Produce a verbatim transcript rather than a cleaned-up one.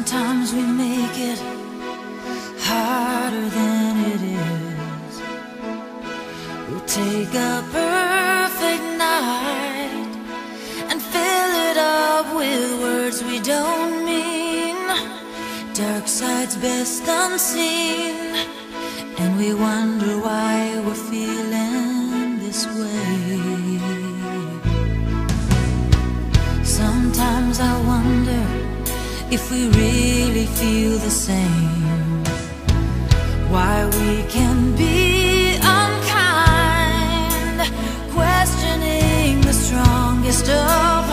Sometimes we make it harder than it is. We'll take a perfect night and fill it up with words we don't mean. Dark side's best unseen, and we wonder why we're feeling this way. Sometimes I wonder if we really feel the same, why we can be unkind, questioning the strongest of